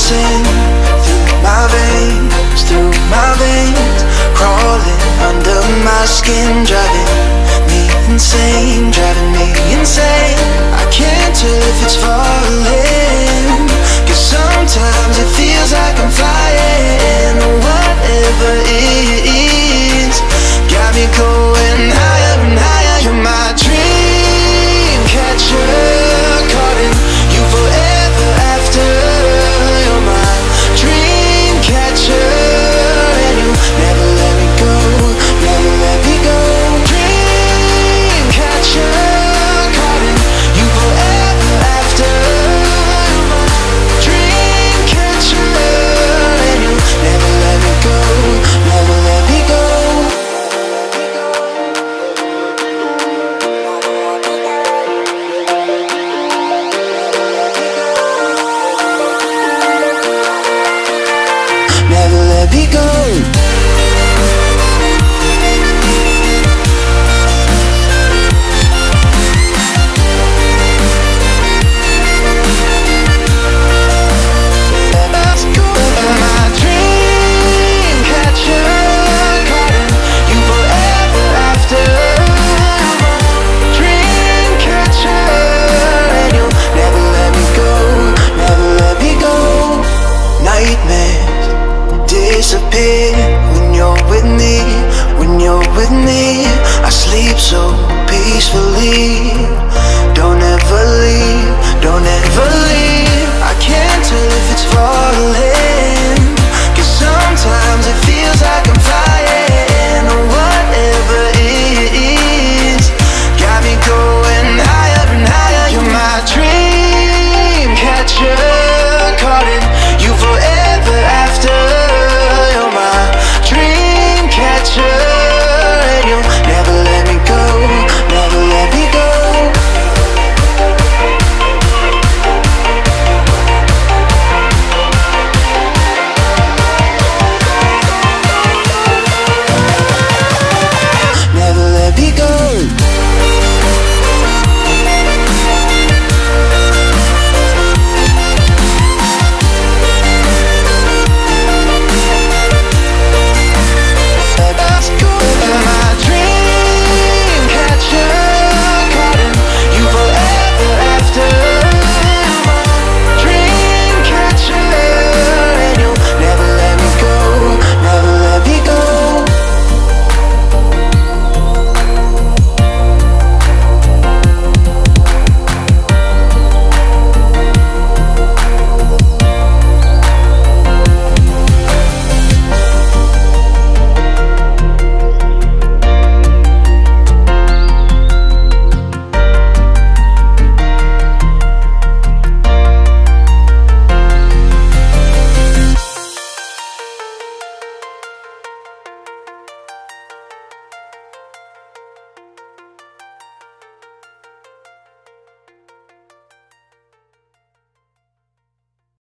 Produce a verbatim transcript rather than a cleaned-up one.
dancing through my veins, through my veins, crawling under my skin, driving me insane, driving me insane. I can't tell if it's falling, 'cause sometimes it feels like I'm flying. Whatever it is, got me going higher and higher. You're my dream catcher, calling you forever after. You're my dream catcher, and you never let me go, never let me go. Dream catcher, calling you forever after. You're my dream catcher, and you never let me go, never let me go. Never let me go.